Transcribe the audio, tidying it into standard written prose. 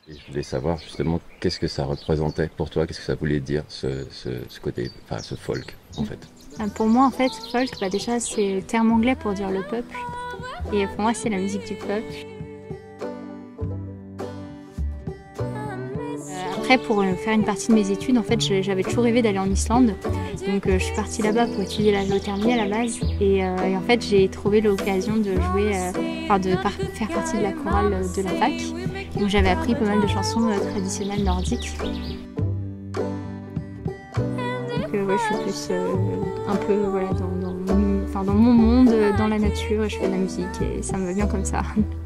Et je voulais savoir justement qu'est-ce que ça représentait pour toi, qu'est-ce que ça voulait dire ce côté, enfin ce folk en fait. Pour moi, en fait, folk, déjà, c'est le terme anglais pour dire le peuple. Et pour moi, c'est la musique du peuple. Après, pour faire une partie de mes études, en fait, j'avais toujours rêvé d'aller en Islande. Donc, je suis partie là-bas pour étudier la géothermie à la base. Et en fait, j'ai trouvé l'occasion de jouer, faire partie de la chorale de la fac. Donc, j'avais appris pas mal de chansons traditionnelles nordiques. Donc, ouais, je suis plus un peu voilà, dans mon monde, dans la nature, et je fais de la musique et ça me va bien comme ça.